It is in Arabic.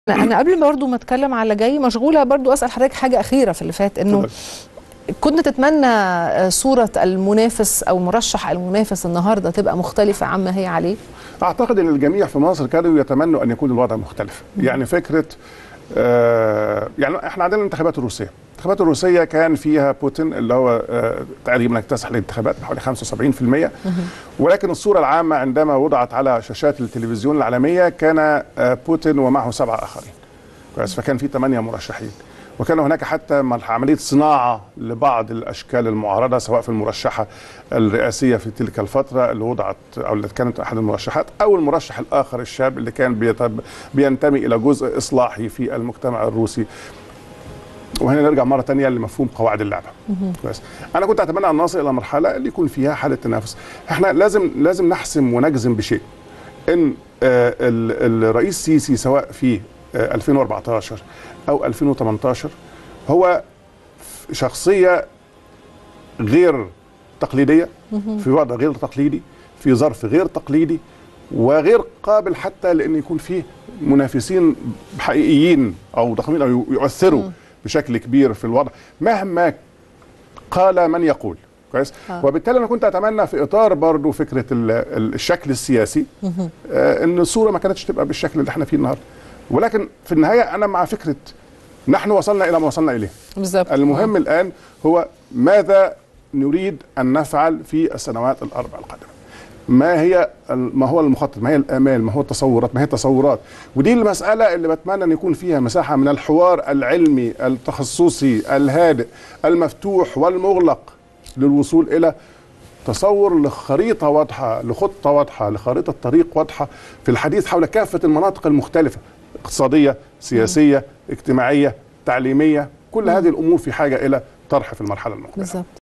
انا قبل برضو ما اتكلم على جاي مشغوله برضو اسال حضرتك حاجه اخيره في اللي فات، انه كنت تتمنى صوره المنافس او مرشح المنافس النهارده تبقى مختلفه عما هي عليه؟ اعتقد ان الجميع في مصر كانوا يتمنوا ان يكون الوضع مختلف. يعني فكره يعني احنا عندنا الانتخابات الروسيه. الانتخابات الروسيه كان فيها بوتين اللي هو تقريبا اكتسح الانتخابات بحوالي 75%، ولكن الصوره العامه عندما وضعت على شاشات التلفزيون العالميه كان بوتين ومعه 7 آخرين. كويس، فكان في 8 مرشحين، وكان هناك حتى عمليه صناعه لبعض الاشكال المعارضه سواء في المرشحه الرئاسيه في تلك الفتره اللي وضعت او اللي كانت احد المرشحات، او المرشح الاخر الشاب اللي كان بينتمي الى جزء اصلاحي في المجتمع الروسي. وهنا نرجع مره ثانيه لمفهوم قواعد اللعبه. بس انا كنت اتمنى ان نصل الى مرحله اللي يكون فيها حاله تنافس. احنا لازم نحسم ونجزم بشيء، ان الرئيس السيسي سواء في 2014 او 2018 هو شخصيه غير تقليديه، في وضع غير تقليدي، في ظرف غير تقليدي، وغير قابل حتى لان يكون فيه منافسين حقيقيين او ضخمين او يؤثروا بشكل كبير في الوضع مهما قال من يقول. كويس. وبالتالي انا كنت اتمنى في اطار برضو فكره الشكل السياسي ان الصوره ما كانتش تبقى بالشكل اللي احنا فيه النهارده، ولكن في النهايه انا مع فكره نحن وصلنا الى ما وصلنا اليه. بالظبط. المهم الان هو ماذا نريد ان نفعل في السنوات الاربع القادمه. ما هو المخطط، ما هي الامال، ما هو التصورات، ما هي التصورات. ودي المساله اللي بتمنى ان يكون فيها مساحه من الحوار العلمي التخصصي الهادئ المفتوح والمغلق للوصول الى تصور لخريطه واضحه، لخطه واضحه، لخريطه طريق واضحه في الحديث حول كافه المناطق المختلفه، اقتصاديه، سياسيه، اجتماعيه، تعليميه، كل هذه الامور في حاجه الى طرح في المرحله المقبله. بالظبط.